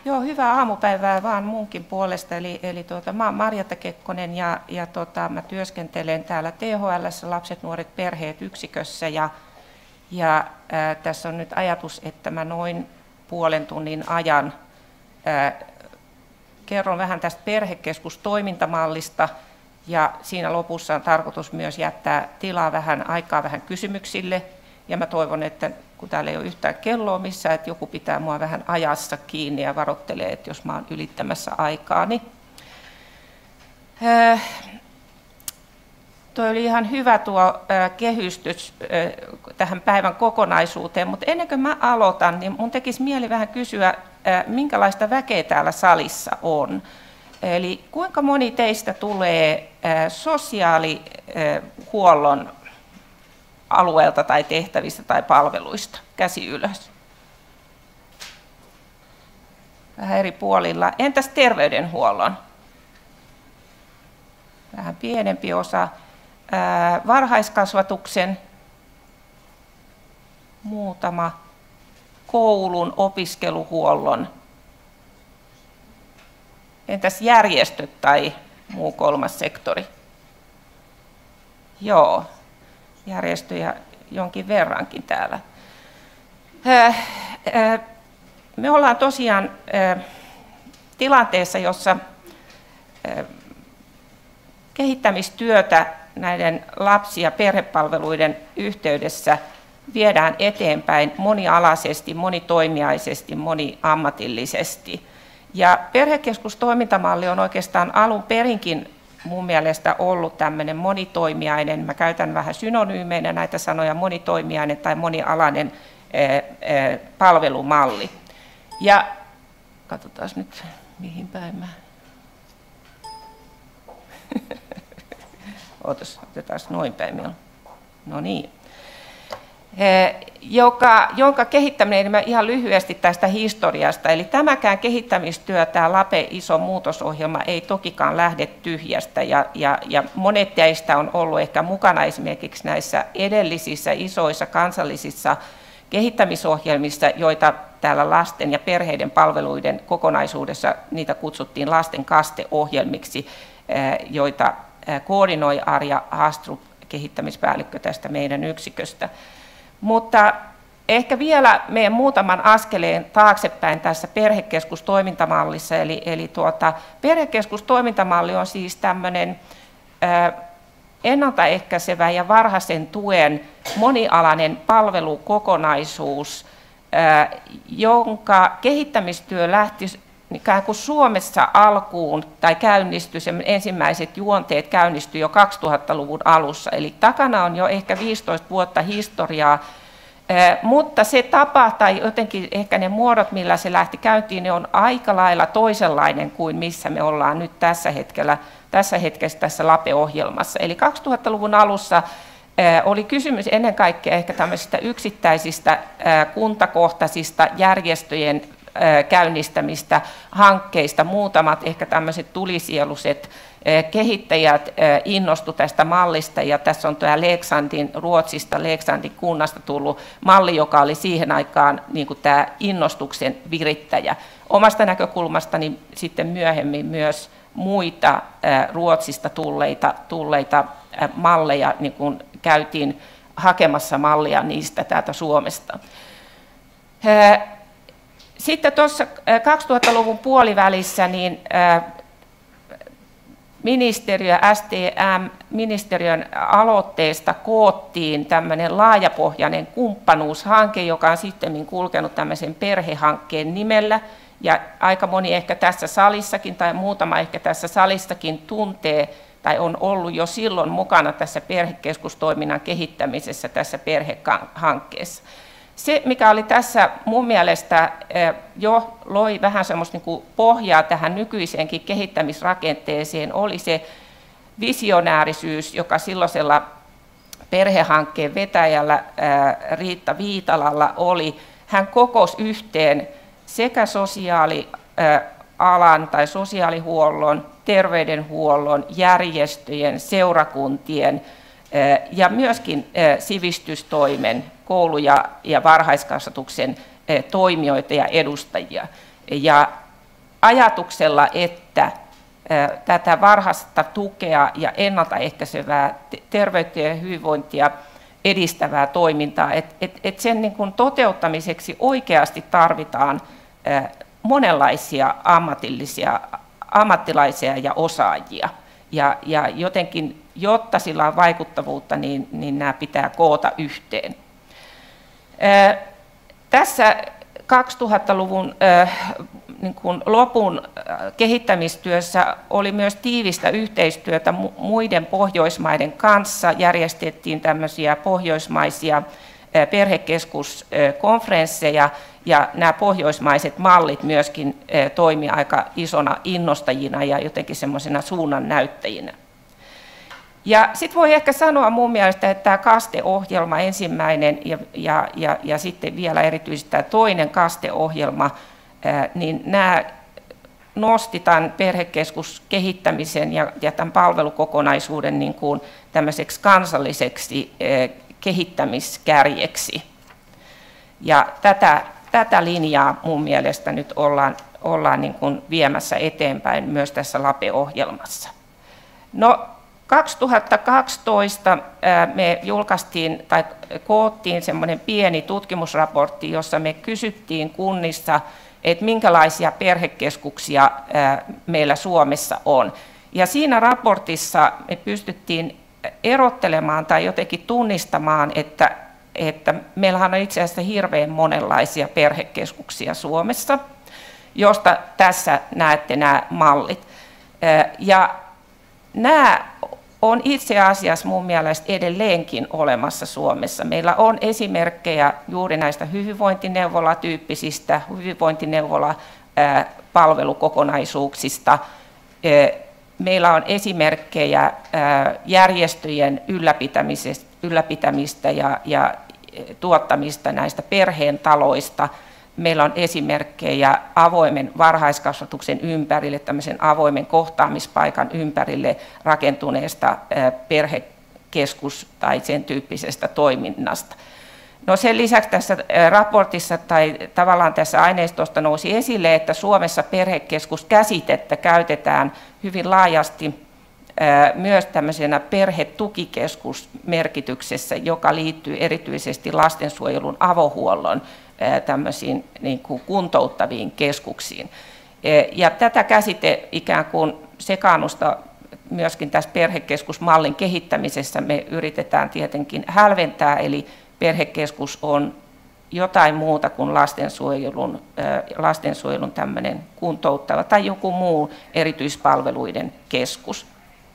Joo, hyvää aamupäivää vaan munkin puolesta. Mä oon Marjatta Kekkonen ja mä työskentelen täällä THL:ssä Lapset, nuoret, perheet -yksikössä. Tässä on nyt ajatus, että mä noin puolen tunnin ajan kerron vähän tästä perhekeskustoimintamallista. Ja siinä lopussa on tarkoitus myös jättää tilaa aikaa vähän kysymyksille. Ja mä toivon, että kun täällä ei ole yhtään kelloa missään, että joku pitää mua vähän ajassa kiinni ja varoittelee, että jos mä oon ylittämässä aikaani. Tuo oli ihan hyvä tuo kehystys tähän päivän kokonaisuuteen, mutta ennen kuin mä aloitan, niin mun tekisi mieli vähän kysyä, minkälaista väkeä täällä salissa on. Eli kuinka moni teistä tulee sosiaalihuollon alueelta tai tehtävistä tai palveluista? Käsi ylös. Vähän eri puolilla. Entäs terveydenhuollon? Vähän pienempi osa. Varhaiskasvatuksen? Muutama. Koulun, opiskeluhuollon? Entäs järjestöt tai muu kolmas sektori? Joo, järjestöjä jonkin verrankin täällä. Me ollaan tosiaan tilanteessa, jossa kehittämistyötä näiden lapsi- ja perhepalveluiden yhteydessä viedään eteenpäin monialaisesti, monitoimijaisesti, moniammatillisesti. Ja perhekeskustoimintamalli on oikeastaan alun perinkin mun mielestä ollut tämmöinen monitoimijainen, mä käytän vähän synonyymeinä näitä sanoja, monitoimijainen tai monialainen palvelumalli. Ja katsotaan nyt, mihin päin mä... Otetaan noin päin. No niin. Jonka kehittäminen, mä ihan lyhyesti tästä historiasta, eli tämäkään kehittämistyö, tämä LAPE iso muutosohjelma ei tokikaan lähde tyhjästä, ja monet teistä on ollut ehkä mukana esimerkiksi näissä edellisissä isoissa kansallisissa kehittämisohjelmissa, joita täällä lasten ja perheiden palveluiden kokonaisuudessa, niitä kutsuttiin lasten kaste-ohjelmiksi, joita koordinoi Arja Haastrup, kehittämispäällikkö tästä meidän yksiköstä. Mutta ehkä vielä meidän muutaman askeleen taaksepäin tässä perhekeskustoimintamallissa. Eli perhekeskustoimintamalli on siis tämmöinen ennaltaehkäisevä ja varhaisen tuen monialainen palvelukokonaisuus, jonka kehittämistyö lähti ikään kuin Suomessa alkuun tai käynnistyi, ensimmäiset juonteet käynnistyi jo 2000-luvun alussa, eli takana on jo ehkä 15 vuotta historiaa, mutta se tapa tai jotenkin ehkä ne muodot, millä se lähti käyntiin, ne on aika lailla toisenlainen kuin missä me ollaan nyt tässä hetkessä tässä LAPE-ohjelmassa. Eli 2000-luvun alussa oli kysymys ennen kaikkea ehkä tämmöisistä yksittäisistä kuntakohtaisista järjestöjen käynnistämistä hankkeista. Muutamat ehkä tämmöiset tulisieluiset kehittäjät innostu tästä mallista, ja tässä on tämä Ruotsista, Leksandin kunnasta tullut malli, joka oli siihen aikaan niin kuin tämä innostuksen virittäjä. Omasta näkökulmastani sitten myöhemmin myös muita Ruotsista tulleita malleja, niin kuin käytiin hakemassa mallia niistä täältä Suomesta. Sitten tuossa 2000-luvun puolivälissä niin ministeriö, STM, ministeriön aloitteesta koottiin tämmöinen laajapohjainen kumppanuushanke, joka on sitten kulkenut tämmöisen perhehankkeen nimellä. Ja aika moni ehkä tässä salissakin tai muutama ehkä tässä salissakin tuntee tai on ollut jo silloin mukana tässä perhekeskustoiminnan kehittämisessä tässä perhehankkeessa. Se, mikä oli tässä mun mielestä jo loi vähän semmoista niin kuin pohjaa tähän nykyiseenkin kehittämisrakenteeseen, oli se visionäärisyys, joka silloisella perhehankkeen vetäjällä Riitta Viitalalla oli. Hän kokosi yhteen sekä sosiaalialan tai sosiaalihuollon, terveydenhuollon, järjestöjen, seurakuntien ja myöskin sivistystoimen, koulu- ja varhaiskasvatuksen toimijoita ja edustajia. Ja ajatuksella, että tätä varhaista tukea ja ennaltaehkäisevää terveyttä ja hyvinvointia edistävää toimintaa, että sen niin kuin toteuttamiseksi oikeasti tarvitaan monenlaisia ammattilaisia ja osaajia. Ja jotenkin, jotta sillä on vaikuttavuutta, niin nämä pitää koota yhteen. Tässä 2000-luvun niin kuin lopun kehittämistyössä oli myös tiivistä yhteistyötä muiden Pohjoismaiden kanssa. Järjestettiin tämmöisiä pohjoismaisia perhekeskuskonferensseja, ja nämä pohjoismaiset mallit myöskin toimi aika isona innostajina ja jotenkin semmoisena suunnan näyttäjinä. Ja sitten voi ehkä sanoa mun mielestä, että tämä KASTE-ohjelma ensimmäinen ja sitten vielä erityisesti tämä toinen KASTE-ohjelma, niin nämä nosti tämän perhekeskuskehittämisen ja tämän palvelukokonaisuuden niin kuin tämmöiseksi kansalliseksi kehittämiskärjeksi. Ja tätä linjaa mun mielestä nyt ollaan niin kuin viemässä eteenpäin myös tässä LAPE-ohjelmassa. No, 2012 me julkaistiin tai koottiin semmoinen pieni tutkimusraportti, jossa me kysyttiin kunnissa, että minkälaisia perhekeskuksia meillä Suomessa on. Ja siinä raportissa me pystyttiin erottelemaan tai jotenkin tunnistamaan, että meillähän on itse asiassa hirveän monenlaisia perhekeskuksia Suomessa, josta tässä näette nämä mallit. Ja nämä on itse asiassa mun mielestä edelleenkin olemassa Suomessa. Meillä on esimerkkejä juuri näistä hyvinvointineuvolatyyppisistä hyvinvointineuvolapalvelukokonaisuuksista. Meillä on esimerkkejä järjestöjen ylläpitämistä ja tuottamista näistä perheen taloista. Meillä on esimerkkejä avoimen varhaiskasvatuksen ympärille, tämmöisen avoimen kohtaamispaikan ympärille rakentuneesta perhekeskus- tai sen tyyppisestä toiminnasta. No sen lisäksi tässä raportissa tai tavallaan tässä aineistosta nousi esille, että Suomessa perhekeskuskäsitettä käytetään hyvin laajasti myös tämmöisenä perhetukikeskusmerkityksessä, joka liittyy erityisesti lastensuojelun avohuollon tämmöisiin niin kuin kuntouttaviin keskuksiin. Ja tätä käsite ikään kuin sekaannusta myöskin tässä perhekeskusmallin kehittämisessä me yritetään tietenkin hälventää, eli perhekeskus on jotain muuta kuin lastensuojelun tämmöinen kuntouttava tai joku muu erityispalveluiden keskus.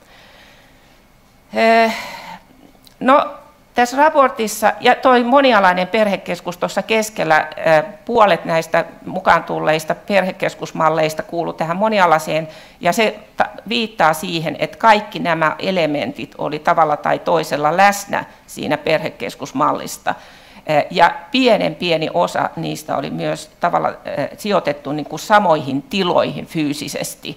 No, tässä raportissa, ja tuo monialainen perhekeskus tuossa keskellä, puolet näistä mukaan tulleista perhekeskusmalleista kuuluu tähän monialaiseen, ja se viittaa siihen, että kaikki nämä elementit oli tavalla tai toisella läsnä siinä perhekeskusmallista. Ja pieni osa niistä oli myös tavalla sijoitettu niin kuin samoihin tiloihin fyysisesti,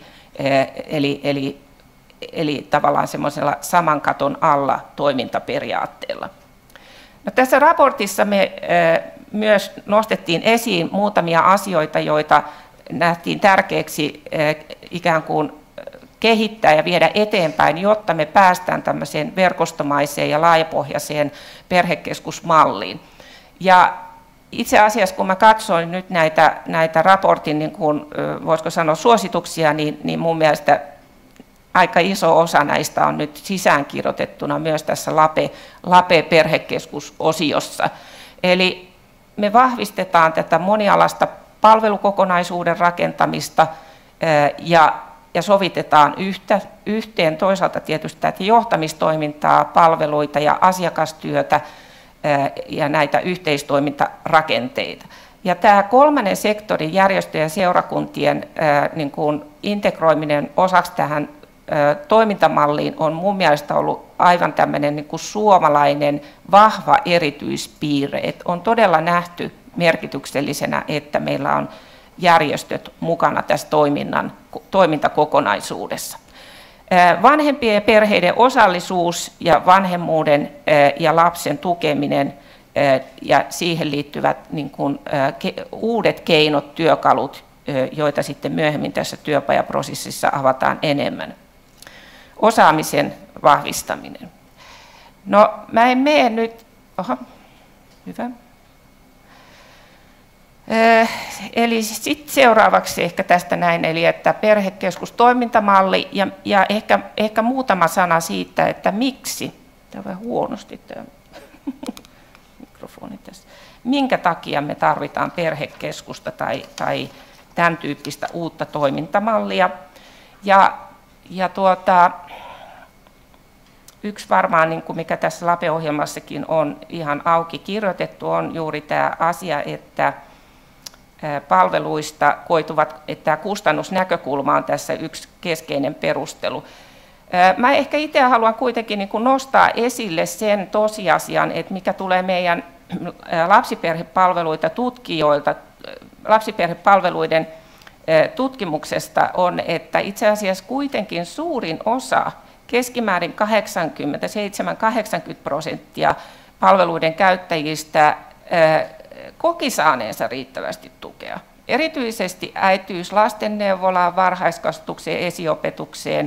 eli tavallaan semmoisella saman katon alla toimintaperiaatteella. No, tässä raportissa me myös nostettiin esiin muutamia asioita, joita nähtiin tärkeäksi ikään kuin kehittää ja viedä eteenpäin, jotta me päästään tämmöiseen verkostomaiseen ja laajapohjaiseen perhekeskusmalliin. Ja itse asiassa, kun mä katsoin nyt näitä raportin, niin kuin, voisiko sanoa, suosituksia, niin mun mielestä aika iso osa näistä on nyt sisäänkirjoitettuna myös tässä LAPE-perhekeskusosiossa. Eli me vahvistetaan tätä monialaista palvelukokonaisuuden rakentamista ja sovitetaan yhteen toisaalta tietysti tätä johtamistoimintaa, palveluita ja asiakastyötä ja näitä yhteistoimintarakenteita. Ja tämä kolmannen sektorin järjestöjen ja seurakuntien niin kuin integroiminen osaksi tähän toimintamalliin on mun mielestä ollut aivan tämmöinen niin kuin suomalainen vahva erityispiirre. Että on todella nähty merkityksellisenä, että meillä on järjestöt mukana tässä toimintakokonaisuudessa. Vanhempien ja perheiden osallisuus ja vanhemmuuden ja lapsen tukeminen ja siihen liittyvät niin kuin uudet keinot, työkalut joita sitten myöhemmin tässä työpajaprosessissa avataan enemmän. Osaamisen vahvistaminen. No, mä en mene nyt, hyvä. Eli sitten seuraavaksi ehkä tästä näin, eli että perhekeskustoimintamalli ja ehkä muutama sana siitä, että miksi, tämä on vähän huonosti tämä mikrofoni tässä, minkä takia me tarvitaan perhekeskusta tai tämän tyyppistä uutta toimintamallia. Yksi varmaan, niin kuin mikä tässä LAPE-ohjelmassakin on ihan auki kirjoitettu, on juuri tämä asia, että palveluista koituvat, että tämä kustannusnäkökulma on tässä yksi keskeinen perustelu. Mä ehkä itse haluan kuitenkin niin kuin nostaa esille sen tosiasian, että mikä tulee meidän lapsiperhepalveluita tutkijoilta, lapsiperhepalveluiden tutkimuksesta on, että itse asiassa kuitenkin suurin osa, keskimäärin 87-80% palveluiden käyttäjistä koki saaneensa riittävästi tukea. Erityisesti äitiys- lastenneuvolaan, varhaiskasvatukseen, esiopetukseen,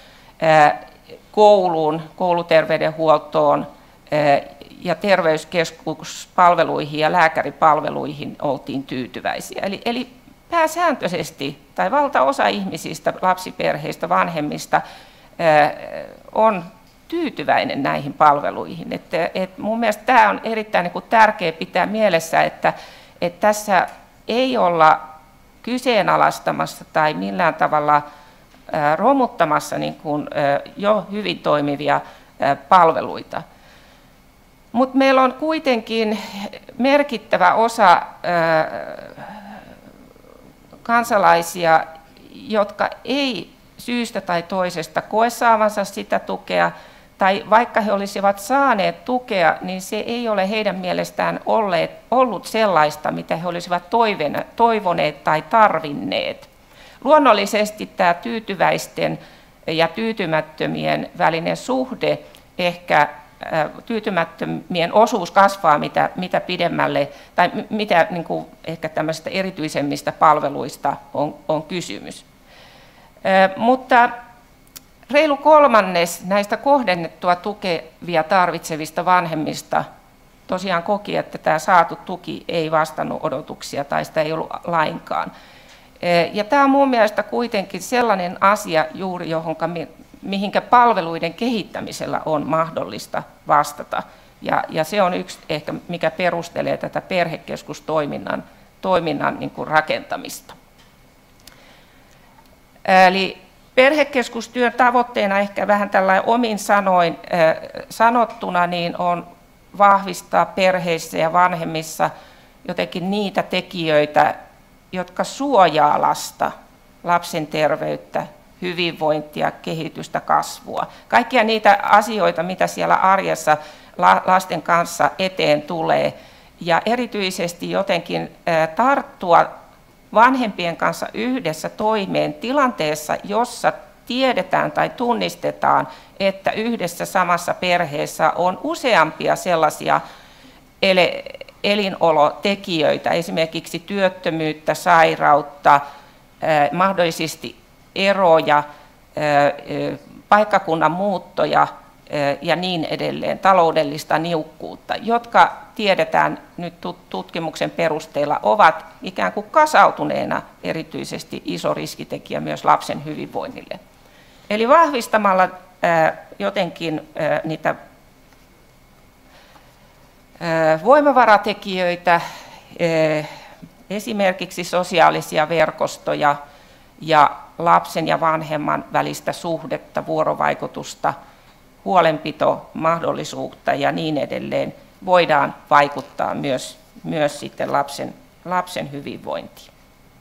kouluun, kouluterveydenhuoltoon ja terveyskeskuspalveluihin ja lääkäripalveluihin oltiin tyytyväisiä. Eli pääsääntöisesti tai valtaosa ihmisistä, lapsiperheistä, vanhemmista on tyytyväinen näihin palveluihin. Mun mielestä tämä on erittäin niin kuin tärkeää pitää mielessä, että tässä ei olla kyseenalaistamassa tai millään tavalla romuttamassa niin kuin jo hyvin toimivia palveluita. Mutta meillä on kuitenkin merkittävä osa kansalaisia, jotka ei syystä tai toisesta koe saavansa sitä tukea, tai vaikka he olisivat saaneet tukea, niin se ei ole heidän mielestään ollut sellaista, mitä he olisivat toivoneet tai tarvinneet. Luonnollisesti tämä tyytyväisten ja tyytymättömien välinen suhde, ehkä tyytymättömien osuus kasvaa mitä pidemmälle, tai mitä niin kuin ehkä tämmöisistä erityisemmistä palveluista on kysymys. Mutta reilu kolmannes näistä kohdennettua tukevia tarvitsevista vanhemmista tosiaan koki, että tämä saatu tuki ei vastannut odotuksia tai sitä ei ollut lainkaan. Ja tämä on mun mielestä kuitenkin sellainen asia juuri, mihinkä palveluiden kehittämisellä on mahdollista vastata. Ja se on yksi ehkä, mikä perustelee tätä perhekeskustoiminnan niin kuin rakentamista. Eli perhekeskustyön tavoitteena ehkä vähän tällainen omin sanoin sanottuna niin on vahvistaa perheissä ja vanhemmissa jotenkin niitä tekijöitä, jotka suojaa lasta, lapsen terveyttä, hyvinvointia, kehitystä, kasvua. Kaikkia niitä asioita, mitä siellä arjessa lasten kanssa eteen tulee, ja erityisesti jotenkin tarttua vanhempien kanssa yhdessä toimeen tilanteessa, jossa tiedetään tai tunnistetaan, että yhdessä samassa perheessä on useampia sellaisia elinolotekijöitä, esimerkiksi työttömyyttä, sairautta, mahdollisesti eroja, paikkakunnan muuttoja ja niin edelleen, taloudellista niukkuutta, jotka tiedetään nyt tutkimuksen perusteella ovat ikään kuin kasautuneena erityisesti iso riskitekijä myös lapsen hyvinvoinnille. Eli vahvistamalla jotenkin niitä voimavaratekijöitä, esimerkiksi sosiaalisia verkostoja ja lapsen ja vanhemman välistä suhdetta, vuorovaikutusta, huolenpitomahdollisuutta ja niin edelleen, voidaan vaikuttaa myös sitten lapsen hyvinvointiin.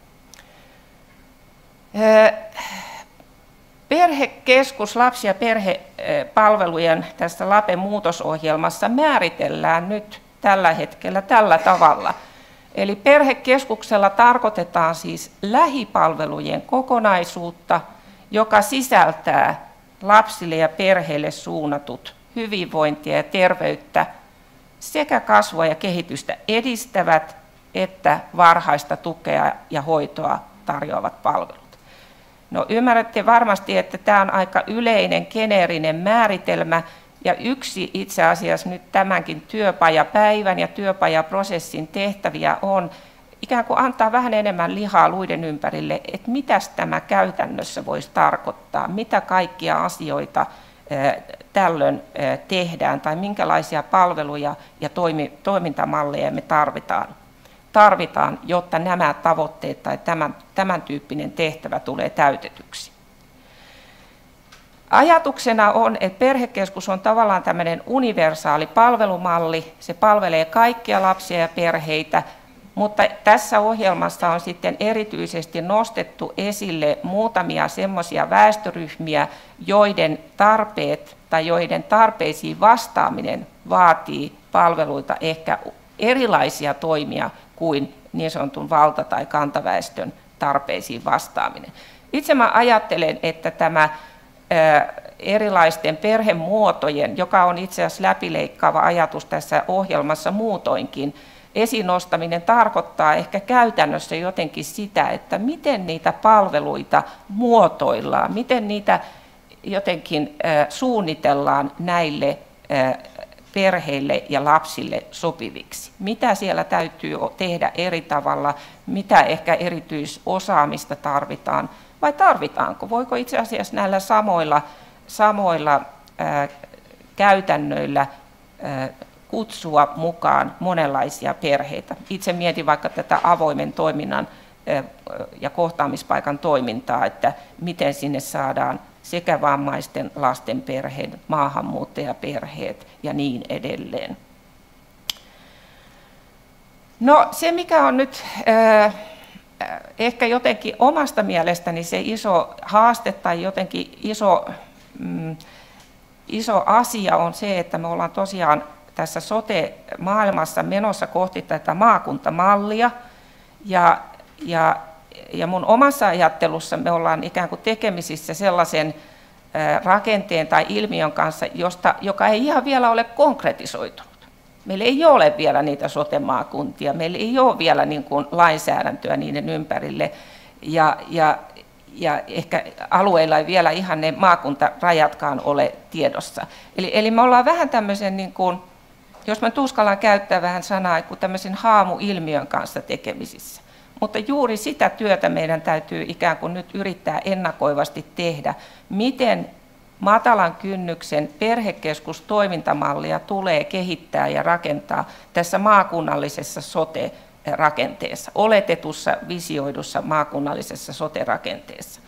Perhekeskus lapsi- ja perhepalvelujen tässä LAPE-muutosohjelmassa määritellään nyt tällä hetkellä tällä tavalla. Eli perhekeskuksella tarkoitetaan siis lähipalvelujen kokonaisuutta, joka sisältää lapsille ja perheille suunnatut hyvinvointia ja terveyttä sekä kasvua ja kehitystä edistävät että varhaista tukea ja hoitoa tarjoavat palvelut. No ymmärrätte varmasti, että tämä on aika yleinen, geneerinen määritelmä, ja yksi itse asiassa nyt tämänkin työpajapäivän ja työpajaprosessin tehtäviä on ikään kuin antaa vähän enemmän lihaa luiden ympärille, että mitäs tämä käytännössä voisi tarkoittaa, mitä kaikkia asioita tällöin tehdään tai minkälaisia palveluja ja toimintamalleja me tarvitaan, jotta nämä tavoitteet tai tämän tyyppinen tehtävä tulee täytetyksi. Ajatuksena on, että perhekeskus on tavallaan tämmöinen universaali palvelumalli. Se palvelee kaikkia lapsia ja perheitä, mutta tässä ohjelmassa on sitten erityisesti nostettu esille muutamia semmoisia väestöryhmiä, joiden tarpeet tai joiden tarpeisiin vastaaminen vaatii palveluita ehkä erilaisia toimia kuin niin sanotun valta- tai kantaväestön tarpeisiin vastaaminen. Itse mä ajattelen, että tämä erilaisten perhemuotojen, joka on itse asiassa läpileikkaava ajatus tässä ohjelmassa muutoinkin, esiin nostaminen tarkoittaa ehkä käytännössä jotenkin sitä, että miten niitä palveluita muotoillaan, miten niitä jotenkin suunnitellaan näille perheille ja lapsille sopiviksi. Mitä siellä täytyy tehdä eri tavalla, mitä ehkä erityisosaamista tarvitaan, vai tarvitaanko? Voiko itse asiassa näillä samoilla käytännöillä kutsua mukaan monenlaisia perheitä? Itse mietin vaikka tätä avoimen toiminnan ja kohtaamispaikan toimintaa, että miten sinne saadaan sekä vammaisten lasten perheet, maahanmuuttajaperheet ja niin edelleen. No se, mikä on nyt ehkä jotenkin omasta mielestäni se iso haaste tai jotenkin iso asia on se, että me ollaan tosiaan tässä sote-maailmassa menossa kohti tätä maakuntamallia ja mun omassa ajattelussa me ollaan ikään kuin tekemisissä sellaisen rakenteen tai ilmiön kanssa, joka ei ihan vielä ole konkretisoitunut. Meillä ei ole vielä niitä sote-maakuntia, meillä ei ole vielä niin kuin lainsäädäntöä niiden ympärille ja ehkä alueilla ei vielä ihan ne maakuntarajatkaan ole tiedossa. Eli me ollaan vähän tämmöisen, niin kuin, jos mä uskallan käyttää vähän sanaa, kuin tämmöisen haamuilmiön kanssa tekemisissä. Mutta juuri sitä työtä meidän täytyy ikään kuin nyt yrittää ennakoivasti tehdä, miten matalan kynnyksen perhekeskustoimintamallia tulee kehittää ja rakentaa tässä maakunnallisessa sote-rakenteessa, oletetussa visioidussa maakunnallisessa sote-rakenteessa.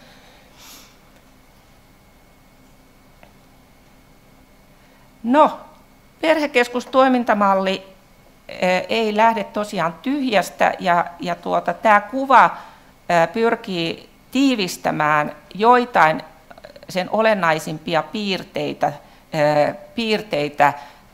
No, perhekeskustoimintamalli ei lähde tosiaan tyhjästä ja tämä kuva pyrkii tiivistämään joitain sen olennaisimpia piirteitä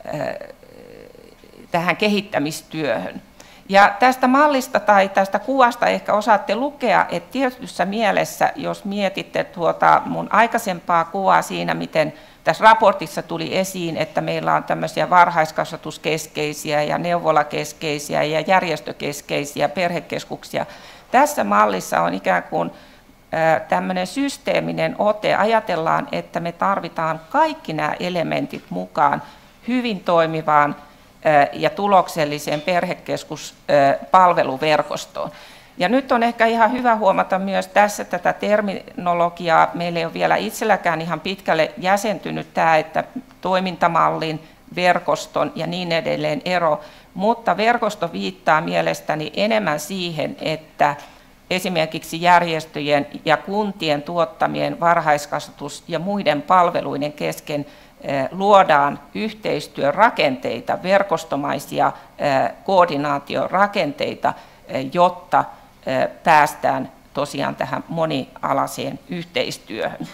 tähän kehittämistyöhön. Ja tästä mallista tai tästä kuvasta ehkä osaatte lukea, että tietyssä mielessä, jos mietitte mun aikaisempaa kuvaa siinä, miten tässä raportissa tuli esiin, että meillä on tämmöisiä varhaiskasvatuskeskeisiä ja neuvolakeskeisiä ja järjestökeskeisiä perhekeskuksia. Tässä mallissa on ikään kuin tämmöinen systeeminen ote. Ajatellaan, että me tarvitaan kaikki nämä elementit mukaan hyvin toimivaan ja tulokselliseen perhekeskuspalveluverkostoon. Ja nyt on ehkä ihan hyvä huomata myös tässä tätä terminologiaa. Meillä ei ole vielä itselläkään ihan pitkälle jäsentynyt tämä, että toimintamallin, verkoston ja niin edelleen ero, mutta verkosto viittaa mielestäni enemmän siihen, että esimerkiksi järjestöjen ja kuntien tuottamien varhaiskasvatus- ja muiden palveluiden kesken luodaan yhteistyörakenteita, verkostomaisia koordinaatiorakenteita, jotta päästään tosiaan tähän monialaiseen yhteistyöhön.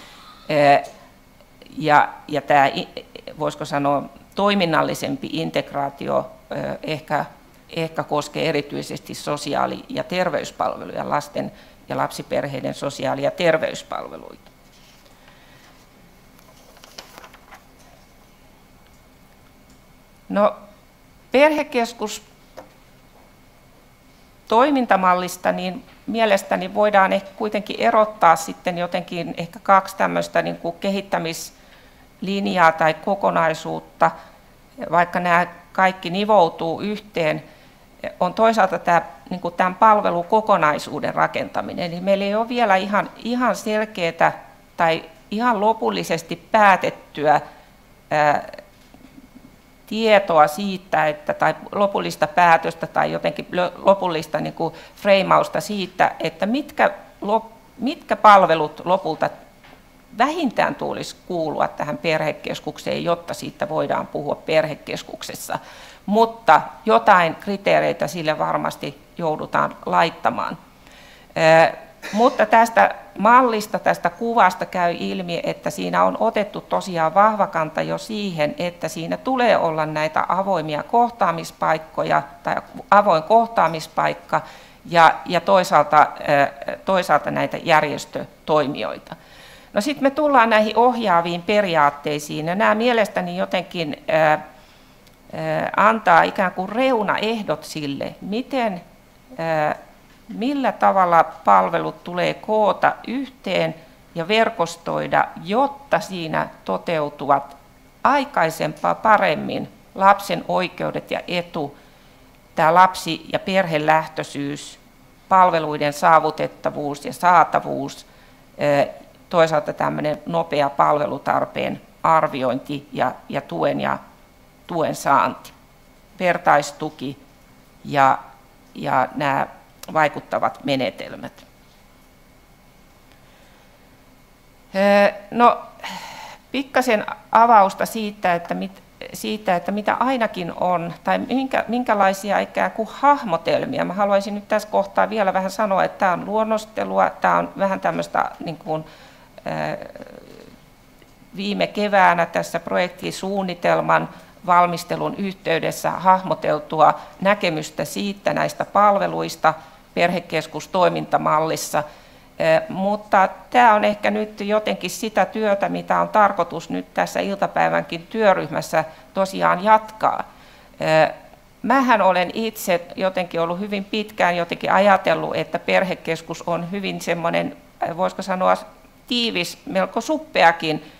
Ja tämä, voisiko sanoa, toiminnallisempi integraatio ehkä koskee erityisesti sosiaali- ja terveyspalveluja, lasten ja lapsiperheiden sosiaali- ja terveyspalveluita. No, perhekeskus toimintamallista, niin mielestäni voidaan ehkä kuitenkin erottaa sitten jotenkin ehkä kaksi tämmöistä niin kuin kehittämislinjaa tai kokonaisuutta, vaikka nämä kaikki nivoutuu yhteen. On toisaalta tämä, niin kuin tämän palvelukokonaisuuden rakentaminen, niin meillä ei ole vielä ihan selkeää tai ihan lopullisesti päätettyä tietoa siitä, tai lopullista päätöstä tai jotenkin lopullista niin kuin freimausta siitä, että mitkä palvelut lopulta vähintään tulisi kuulua tähän perhekeskukseen, jotta siitä voidaan puhua perhekeskuksessa. Mutta jotain kriteereitä sille varmasti joudutaan laittamaan. Mutta tästä mallista, tästä kuvasta käy ilmi, että siinä on otettu tosiaan vahva kanta jo siihen, että siinä tulee olla näitä avoimia kohtaamispaikkoja tai avoin kohtaamispaikka ja toisaalta näitä järjestötoimijoita. No sitten me tullaan näihin ohjaaviin periaatteisiin, ja nämä mielestäni jotenkin antaa ikään kuin reunaehdot sille, millä tavalla palvelut tulee koota yhteen ja verkostoida, jotta siinä toteutuvat aikaisempaa paremmin lapsen oikeudet ja etu, tämä lapsi- ja perhelähtöisyys, palveluiden saavutettavuus ja saatavuus, toisaalta tämmöinen nopea palvelutarpeen arviointi ja tuen saanti, vertaistuki ja nämä vaikuttavat menetelmät. No, pikkasen avausta siitä, että mitä ainakin on, tai minkälaisia ikään kuin hahmotelmia. Mä haluaisin nyt tässä kohtaa vielä vähän sanoa, että tämä on luonnostelua, tämä on vähän tämmöistä niin kuin, viime keväänä tässä projektisuunnitelman valmistelun yhteydessä hahmoteltua näkemystä siitä näistä palveluista perhekeskustoimintamallissa, mutta tämä on ehkä nyt jotenkin sitä työtä, mitä on tarkoitus nyt tässä iltapäivänkin työryhmässä tosiaan jatkaa. Mähän olen itse jotenkin ollut hyvin pitkään jotenkin ajatellut, että perhekeskus on hyvin semmoinen, voisiko sanoa tiivis, melko suppeakin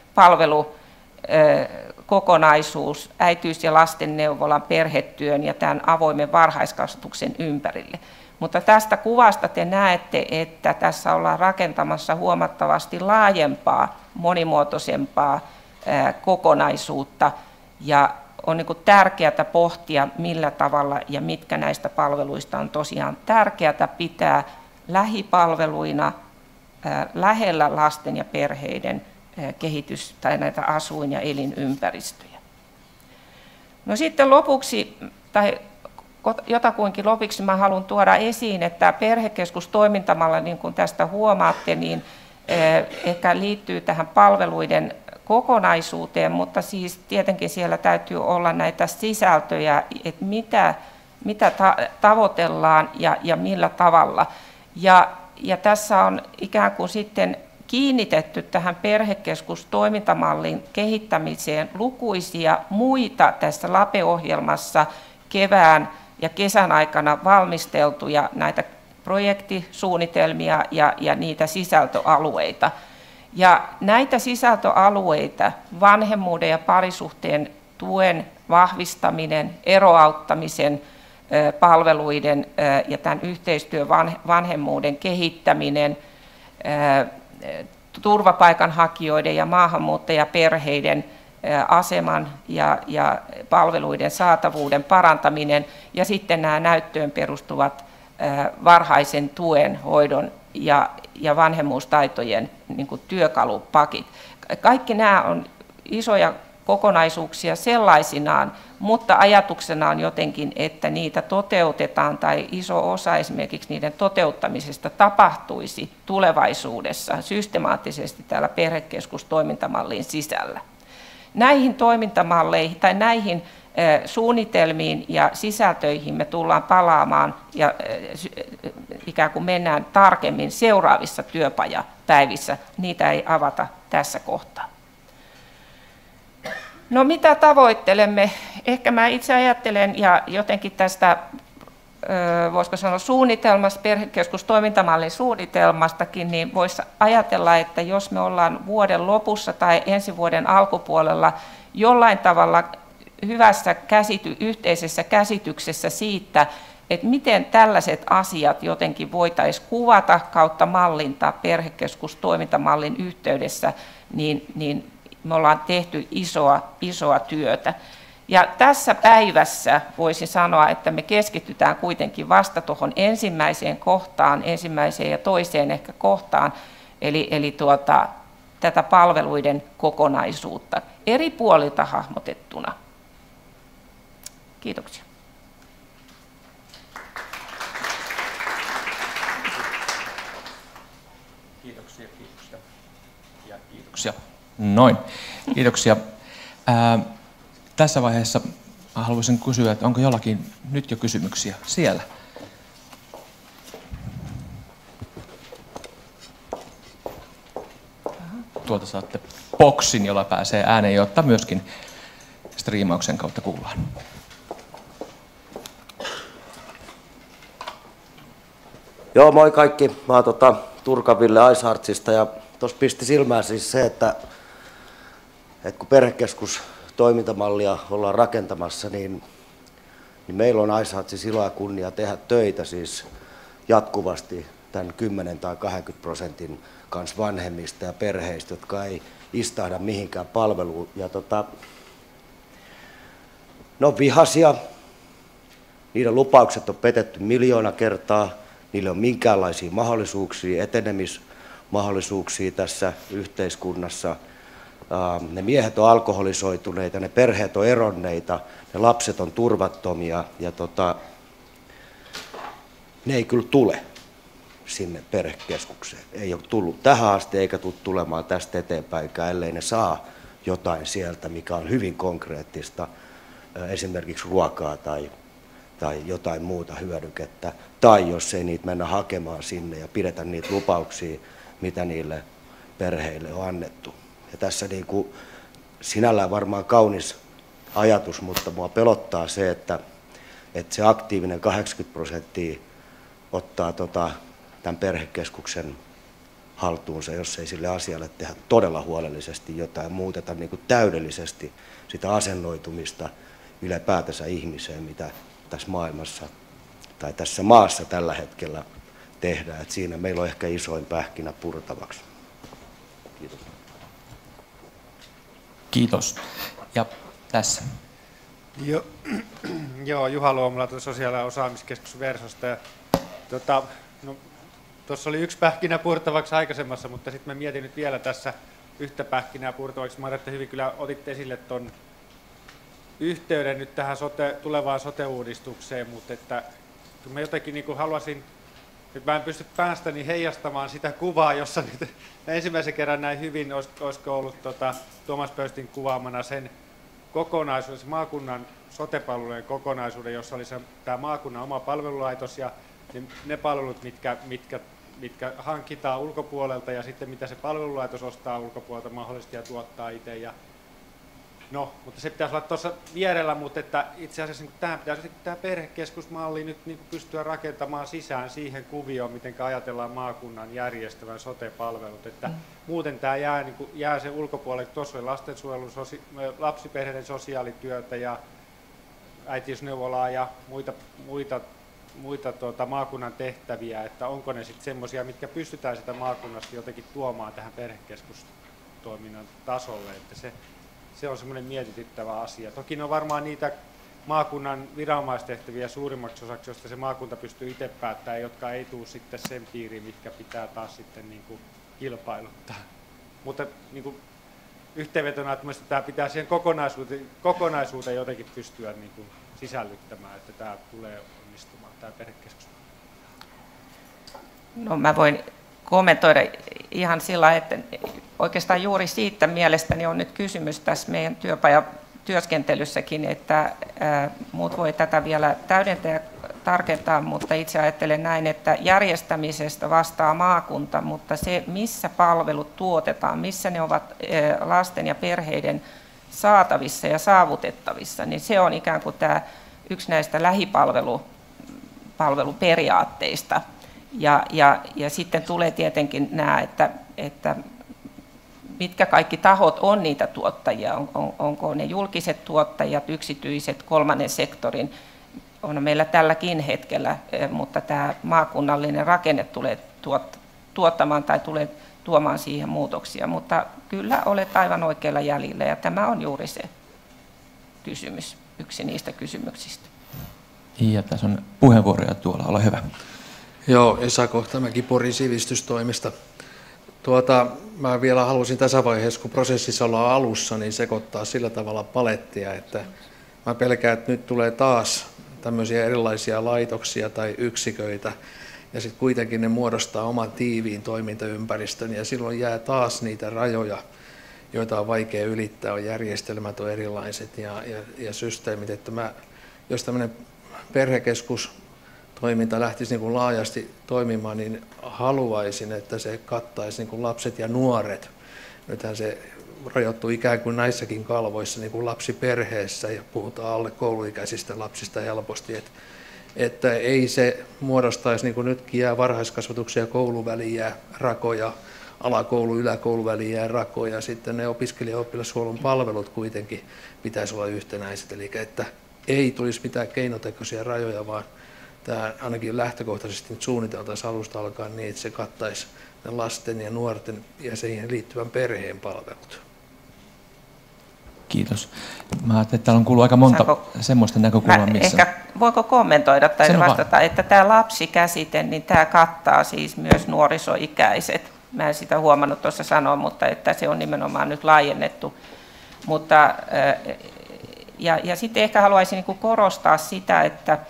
palvelukokonaisuus äitiys- ja lastenneuvolan, perhetyön ja tämän avoimen varhaiskasvatuksen ympärille. Mutta tästä kuvasta te näette, että tässä ollaan rakentamassa huomattavasti laajempaa, monimuotoisempaa kokonaisuutta, ja on niin kuin tärkeää pohtia, millä tavalla ja mitkä näistä palveluista on tosiaan tärkeää pitää lähipalveluina lähellä lasten ja perheiden kehitys- tai näitä asuin- ja elinympäristöjä. No sitten lopuksi, tai jotakuinkin lopuksi mä haluan tuoda esiin, että perhekeskustoimintamalla, niin kuin tästä huomaatte, niin ehkä liittyy tähän palveluiden kokonaisuuteen, mutta siis tietenkin siellä täytyy olla näitä sisältöjä, että mitä tavoitellaan ja millä tavalla. Ja tässä on ikään kuin sitten kiinnitetty tähän perhekeskustoimintamallin kehittämiseen lukuisia muita tässä LAPE-ohjelmassa kevään ja kesän aikana valmisteltuja näitä projektisuunnitelmia ja niitä sisältöalueita. Ja näitä sisältöalueita, vanhemmuuden ja parisuhteen tuen vahvistaminen, eroauttamisen palveluiden ja tämän yhteistyön vanhemmuuden kehittäminen, turvapaikanhakijoiden ja maahanmuuttajaperheiden aseman ja palveluiden saatavuuden parantaminen ja sitten nämä näyttöön perustuvat varhaisen tuen, hoidon ja vanhemmuustaitojen niin kuin työkalupakit. Kaikki nämä on isoja kokonaisuuksia sellaisinaan, mutta ajatuksena on jotenkin, että niitä toteutetaan tai iso osa esimerkiksi niiden toteuttamisesta tapahtuisi tulevaisuudessa systemaattisesti täällä perhekeskustoimintamallin sisällä. Näihin toimintamalleihin tai näihin suunnitelmiin ja sisältöihin me tullaan palaamaan ja ikään kuin mennään tarkemmin seuraavissa työpajapäivissä. Niitä ei avata tässä kohtaa. No mitä tavoittelemme? Ehkä mä itse ajattelen ja jotenkin tästä voisiko sanoa suunnitelmasta, perhekeskustoimintamallin suunnitelmastakin, niin voisi ajatella, että jos me ollaan vuoden lopussa tai ensi vuoden alkupuolella jollain tavalla hyvässä yhteisessä käsityksessä siitä, että miten tällaiset asiat jotenkin voitaisiin kuvata kautta mallintaa perhekeskustoimintamallin yhteydessä, niin me ollaan tehty isoa työtä. Ja tässä päivässä voisin sanoa, että me keskitytään kuitenkin vasta tuohon ensimmäiseen ja toiseen ehkä kohtaan, eli tätä palveluiden kokonaisuutta eri puolilta hahmotettuna. Kiitoksia. Kiitoksia ja kiitoksia. Noin, kiitoksia. Tässä vaiheessa haluaisin kysyä, että onko jollakin nyt jo kysymyksiä siellä? Tuolta saatte boksin, jolla pääsee ääneen, jotta myöskin striimauksen kautta kuullaan. Joo, moi kaikki. Mä oon Turkan Ville Iceheartsista ja tuossa pisti silmään siis se, että kun perhekeskustoimintamallia ollaan rakentamassa, niin meillä on Iceheartsissa ilo ja kunnia tehdä töitä siis jatkuvasti tämän 10 tai 20% kanssa vanhemmista ja perheistä, jotka ei istahda mihinkään palveluun. Ja ne on vihaisia, niiden lupaukset on petetty 1 000 000 kertaa, niillä on minkäänlaisia mahdollisuuksia, etenemismahdollisuuksia tässä yhteiskunnassa. Ne miehet on alkoholisoituneita, ne perheet on eronneita, ne lapset on turvattomia ja ne ei kyllä tule sinne perhekeskukseen. Ei ole tullut tähän asti eikä tule tulemaan tästä eteenpäinkään, ellei ne saa jotain sieltä, mikä on hyvin konkreettista, esimerkiksi ruokaa tai jotain muuta hyödykettä, tai jos ei niitä mennä hakemaan sinne ja pidetä niitä lupauksia, mitä niille perheille on annettu. Ja tässä sinällään varmaan kaunis ajatus, mutta mua pelottaa se, että se aktiivinen 80% ottaa tämän perhekeskuksen haltuunsa, jos ei sille asialle tehdä todella huolellisesti jotain, muuteta täydellisesti sitä asennoitumista ylipäätänsä ihmiseen, mitä tässä maailmassa tai tässä maassa tällä hetkellä tehdään. Että siinä meillä on ehkä isoin pähkinä purtavaksi. Kiitos. Kiitos. Ja tässä. Joo, Juha Luomula Sosiaali- ja osaamiskeskus Versosta. Tuossa oli yksi pähkinä purtavaksi aikaisemmassa, mutta sitten mä mietin nyt vielä tässä yhtä pähkinää purtavaksi. Marjatta hyvin kyllä otitte esille tuon yhteyden nyt tähän tulevaan sote-uudistukseen, mutta että mä jotenkin haluaisin, nyt mä en pysty päästäni heijastamaan sitä kuvaa, jossa nyt ensimmäisen kerran näin hyvin, olisiko ollut Tuomas Pöystin kuvaamana sen kokonaisuuden, se maakunnan sote-palvelujen kokonaisuuden, jossa oli tämä maakunnan oma palvelulaitos ja ne palvelut, mitkä hankitaan ulkopuolelta ja sitten mitä se palvelulaitos ostaa ulkopuolelta mahdollisesti ja tuottaa itse. No, mutta se pitäisi olla tuossa vierellä, mutta että itse asiassa tähän pitäisi tämä perhekeskusmalli nyt pystyä rakentamaan sisään siihen kuvioon, miten ajatellaan maakunnan järjestävän sote-palvelut. Että muuten tämä jää sen ulkopuolelle, tuossa oli lastensuojelun, lapsiperheiden sosiaalityötä ja äitiysneuvolaa ja muita maakunnan tehtäviä, että onko ne sitten semmoisia, mitkä pystytään sitä maakunnasta jotenkin tuomaan tähän perhekeskustoiminnan tasolle, että se on semmoinen mietityttävä asia. Toki ne on varmaan niitä maakunnan viranomaistehtäviä suurimmaksi osaksi, josta se maakunta pystyy itse päättämään, jotka ei tule sitten sen piiriin, mitkä pitää taas sitten kilpailuttaa. Mutta yhteenvetona, että tämä pitää siihen kokonaisuuteen jotenkin pystyä sisällyttämään, että tämä tulee onnistumaan, tämä perhekeskus. No mä voin kommentoida ihan sillä, että oikeastaan juuri siitä mielestäni on nyt kysymys tässä meidän työpajatyöskentelyssäkin, että muut voi tätä vielä täydentää ja tarkentaa, mutta itse ajattelen näin, että järjestämisestä vastaa maakunta, mutta se, missä palvelut tuotetaan, missä ne ovat lasten ja perheiden saatavissa ja saavutettavissa, niin se on ikään kuin tämä yksi näistä palveluperiaatteista. Ja sitten tulee tietenkin nämä, että mitkä kaikki tahot on niitä tuottajia, onko ne julkiset tuottajat, yksityiset, kolmannen sektorin, on meillä tälläkin hetkellä, mutta tämä maakunnallinen rakenne tulee tuottamaan tai tulee tuomaan siihen muutoksia, mutta kyllä olet aivan oikealla jäljellä ja tämä on juuri se kysymys, yksi niistä kysymyksistä. Ja tässä on puheenvuoroja tuolla, ole hyvä. Joo, Esa Kohtamäki Porin sivistystoimesta. Mä vielä halusin tässä vaiheessa, kun prosessissa ollaan alussa, niin sekoittaa sillä tavalla palettia, että mä pelkään, että nyt tulee taas tämmöisiä erilaisia laitoksia tai yksiköitä, ja sitten kuitenkin ne muodostaa oman tiiviin toimintaympäristön, ja silloin jää taas niitä rajoja, joita on vaikea ylittää, on järjestelmät on erilaiset ja systeemit, että jos tämmöinen perhekeskustoiminta lähtisi niin kuin laajasti toimimaan, niin haluaisin, että se kattaisi niin kuin lapset ja nuoret. Nythän se rajoittuu ikään kuin näissäkin kalvoissa niin kuin lapsiperheessä ja puhutaan alle kouluikäisistä lapsista helposti, että ei se muodostaisi, niin kuin nytkin jää varhaiskasvatuksen ja koulun väliin jää rakoja, alakoulu, yläkoulu väliin jää rakoja, sitten ne opiskelija- ja oppilashuollon palvelut kuitenkin pitäisi olla yhtenäiset, eli että ei tulisi mitään keinotekoisia rajoja, vaan tämä ainakin lähtökohtaisesti nyt suunniteltaisiin alusta alkaen niin, että se kattaisi lasten ja nuorten ja siihen liittyvän perheen palvelut. Kiitos. Mä ajattelin, että täällä on kuullut aika monta semmoista näkökulmaa, missä... Ehkä voiko kommentoida tai vastata, että tämä lapsikäsite, niin tämä kattaa siis myös nuorisoikäiset. Mä en sitä huomannut tuossa sanoa, mutta että se on nimenomaan nyt laajennettu. Mutta, ja sitten ehkä haluaisin niin korostaa sitä,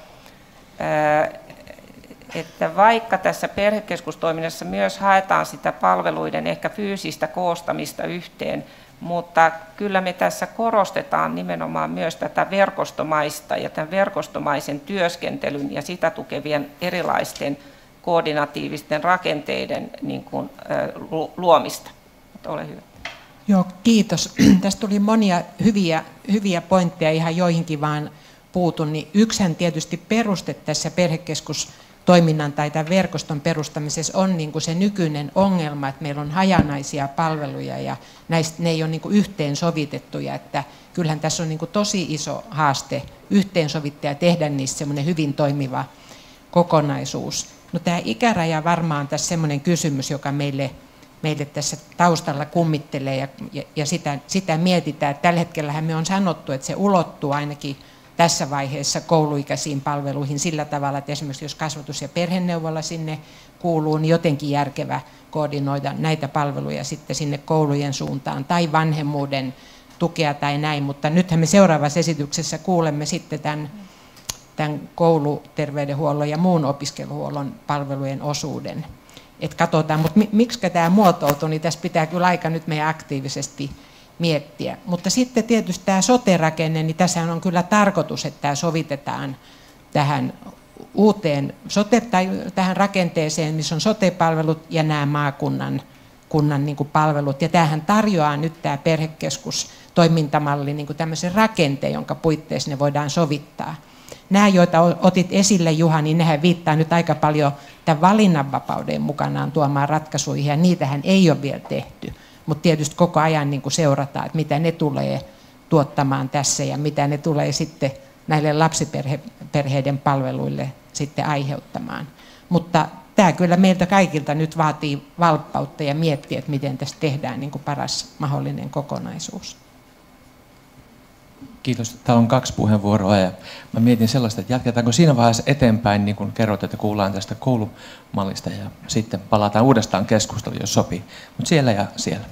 että vaikka tässä perhekeskustoiminnassa myös haetaan sitä palveluiden ehkä fyysistä koostamista yhteen, mutta kyllä me tässä korostetaan nimenomaan myös tätä verkostomaista ja tämän verkostomaisen työskentelyn ja sitä tukevien erilaisten koordinatiivisten rakenteiden niin kuin, luomista. Mutta ole hyvä. Joo, kiitos. Tästä tuli monia hyviä pointteja, ihan joihinkin vaan puutun. Niin yksihän tietysti peruste tässä perhekeskustoiminnan tai tämän verkoston perustamisessa on niin kuin se nykyinen ongelma, että meillä on hajanaisia palveluja ja ne ei ole niin kuin yhteensovitettuja. Että kyllähän tässä on niin kuin tosi iso haaste yhteensovittaa ja tehdä niistä semmoinen hyvin toimiva kokonaisuus. No tämä ikäraja varmaan tässä semmoinen kysymys, joka meille tässä taustalla kummittelee ja sitä mietitään. Tällä hetkellähän me on sanottu, että se ulottuu ainakin tässä vaiheessa kouluikäisiin palveluihin sillä tavalla, että esimerkiksi jos kasvatus- ja perheneuvola sinne kuuluu, niin jotenkin järkevä koordinoida näitä palveluja sitten sinne koulujen suuntaan tai vanhemmuuden tukea tai näin, mutta nythän me seuraavassa esityksessä kuulemme sitten tämän kouluterveydenhuollon ja muun opiskeluhuollon palvelujen osuuden. Että katsotaan, mutta miksi tämä muotoutuu, niin tässä pitää kyllä aika nyt meidän aktiivisesti miettiä. Mutta sitten tietysti tämä sote-rakenne, niin tässä on kyllä tarkoitus, että tämä sovitetaan tähän uuteen tai tähän rakenteeseen, missä on sote-palvelut ja nämä maakunnan niin kuin palvelut. Ja tämähän tarjoaa nyt tämä perhekeskustoimintamalli niin kuin tämmöisen rakenteen, jonka puitteissa ne voidaan sovittaa. Nämä, joita otit esille, Juha, niin nehän viittaa nyt aika paljon tämän valinnanvapauden mukanaan tuomaan ratkaisuihin, ja niitähän ei ole vielä tehty. Mutta tietysti koko ajan niin kuin seurataan, että mitä ne tulee tuottamaan tässä ja mitä ne tulee sitten näille lapsiperheiden palveluille sitten aiheuttamaan. Mutta tämä kyllä meiltä kaikilta nyt vaatii valppautta ja miettiä, että miten tästä tehdään niin kuin paras mahdollinen kokonaisuus. Kiitos. Täällä on 2 puheenvuoroa ja mä mietin sellaista, että jatketaanko siinä vaiheessa eteenpäin, niin kuin kerrot, että kuullaan tästä koulumallista ja sitten palataan uudestaan keskusteluun, jos sopii. Mutta siellä ja siellä.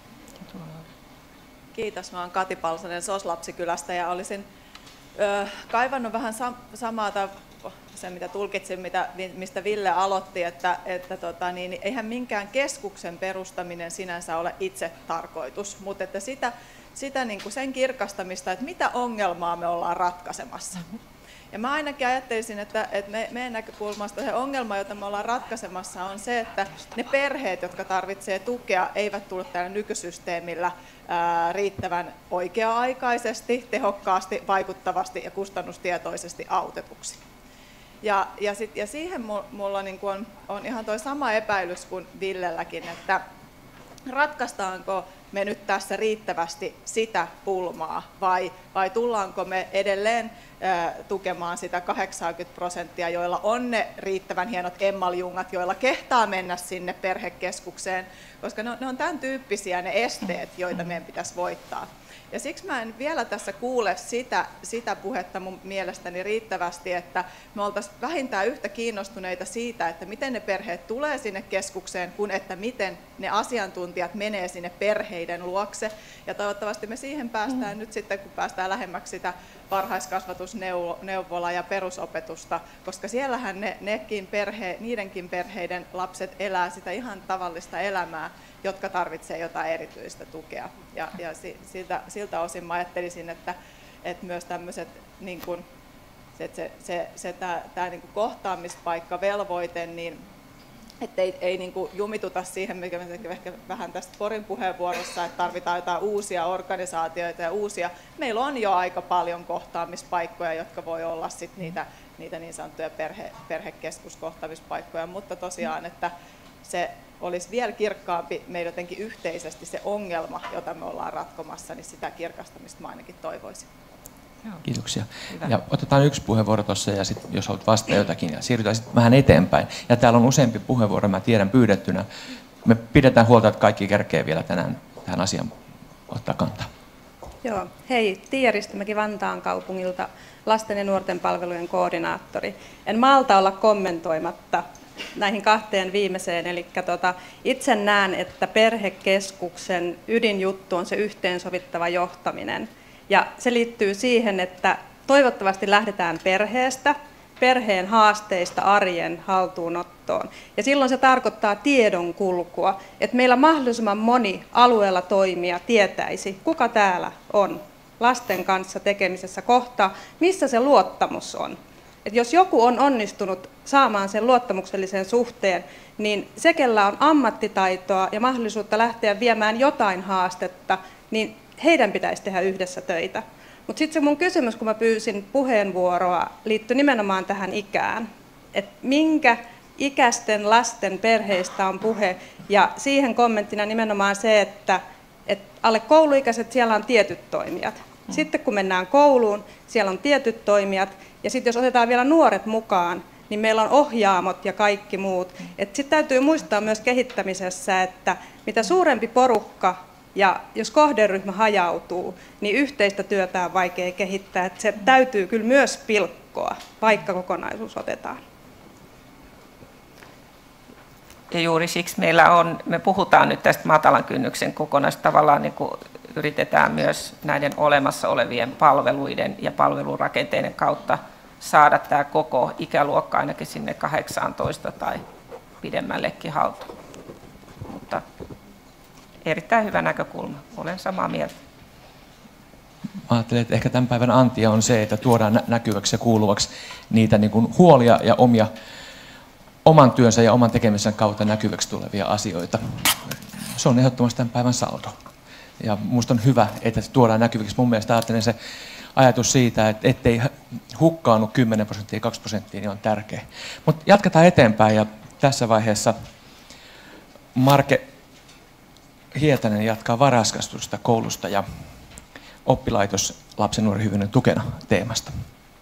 Kiitos. Mä oon Kati Palsanen SOS-lapsikylästä ja olisin kaivannut vähän samaa se, mitä tulkitsin, mistä Ville aloitti, että eihän minkään keskuksen perustaminen sinänsä ole itse tarkoitus, mutta että sitä niin kuin sen kirkastamista, että mitä ongelmaa me ollaan ratkaisemassa. Ja mä ainakin ajattelisin, että meidän näkökulmasta se ongelma, jota me ollaan ratkaisemassa, on se, että ne perheet, jotka tarvitsevat tukea, eivät tule tällä nykysysteemillä riittävän oikea-aikaisesti, tehokkaasti, vaikuttavasti ja kustannustietoisesti autetuksi. Ja siihen mulla niin kuin on ihan toi sama epäilys kuin Villelläkin, että ratkaistaanko me nyt tässä riittävästi sitä pulmaa vai tullaanko me edelleen tukemaan sitä 80%, joilla on ne riittävän hienot emmaljungat, joilla kehtaa mennä sinne perhekeskukseen, koska ne on tämän tyyppisiä ne esteet, joita meidän pitäisi voittaa. Ja siksi mä en vielä tässä kuule sitä puhetta mun mielestäni riittävästi, että me oltaisiin vähintään yhtä kiinnostuneita siitä, että miten ne perheet tulee sinne keskukseen, kuin että miten ne asiantuntijat menee sinne perheiden luokse. Ja toivottavasti me siihen päästään nyt sitten, kun päästään lähemmäksi sitä varhaiskasvatusneuvolaa ja perusopetusta, koska siellähän niidenkin perheiden lapset elää sitä ihan tavallista elämää, jotka tarvitsee jotain erityistä tukea. Ja siltä osin mä ajattelisin, että myös tämmöiset, niin kuin, tämä niin kuin kohtaamispaikkavelvoite, niin että ei niin kuin jumituta siihen, mikä ehkä vähän tästä Porin puheenvuorossa, että tarvitaan jotain uusia organisaatioita ja uusia. Meillä on jo aika paljon kohtaamispaikkoja, jotka voi olla sit niitä niin sanottuja perhekeskuskohtaamispaikkoja, mutta tosiaan, että se olisi vielä kirkkaampi meidän jotenkin yhteisesti se ongelma, jota me ollaan ratkomassa, niin sitä kirkastamista mä ainakin toivoisin. Kiitoksia. Ja otetaan yksi puheenvuoro tuossa ja sitten jos haluat vastata jotakin ja siirrytään sitten vähän eteenpäin. Ja täällä on useampi puheenvuoro, mä tiedän pyydettynä. Me pidetään huolta, että kaikki kerkee vielä tänään tähän asiaan ottaa kantaa. Joo, hei, Tiia Ristimäki Vantaan kaupungilta, lasten ja nuorten palvelujen koordinaattori. En malta olla kommentoimatta näihin kahteen viimeiseen, eli itse näen, että perhekeskuksen ydinjuttu on se yhteensovittava johtaminen. Ja se liittyy siihen, että toivottavasti lähdetään perheestä, perheen haasteista arjen haltuunottoon. Ja silloin se tarkoittaa tiedon kulkua, että meillä mahdollisimman moni alueella toimija tietäisi, kuka täällä on lasten kanssa tekemisessä kohtaa, missä se luottamus on. Et jos joku on onnistunut saamaan sen luottamuksellisen suhteen, niin se, kellä on ammattitaitoa ja mahdollisuutta lähteä viemään jotain haastetta, niin heidän pitäisi tehdä yhdessä töitä. Mutta sitten se mun kysymys, kun mä pyysin puheenvuoroa, liittyi nimenomaan tähän ikään. Että minkä ikäisten lasten perheistä on puhe, ja siihen kommenttina nimenomaan se, että alle kouluikäiset siellä on tietyt toimijat. Sitten kun mennään kouluun, siellä on tietyt toimijat, ja sitten jos otetaan vielä nuoret mukaan, niin meillä on ohjaamot ja kaikki muut. Sitten täytyy muistaa myös kehittämisessä, että mitä suurempi porukka ja jos kohderyhmä hajautuu, niin yhteistä työtä on vaikea kehittää. Että se täytyy kyllä myös pilkkoa, vaikka kokonaisuus otetaan. Ja juuri siksi me puhutaan nyt tästä matalan kynnyksen kokonaisuudesta, tavallaan niin kuin yritetään myös näiden olemassa olevien palveluiden ja palvelurakenteiden kautta saada tämä koko ikäluokka ainakin sinne 18 tai pidemmällekin haltuun. Mutta erittäin hyvä näkökulma, olen samaa mieltä. Mä ajattelen, että ehkä tämän päivän antia on se, että tuodaan näkyväksi ja kuuluvaksi niitä niin kuin huolia ja oman työnsä ja oman tekemisen kautta näkyväksi tulevia asioita. Se on ehdottomasti tämän päivän saldo. Ja minusta on hyvä, että se tuodaan näkyviksi. Mun mielestä ajattelen se ajatus siitä, että ettei hukkaannut 10%, 2%, niin on tärkeä. Mutta jatketaan eteenpäin ja tässä vaiheessa Marke Hietanen jatkaa varhaiskasvatusta koulusta ja oppilaitos lapsen nuoren hyvinvoinnin tukena teemasta.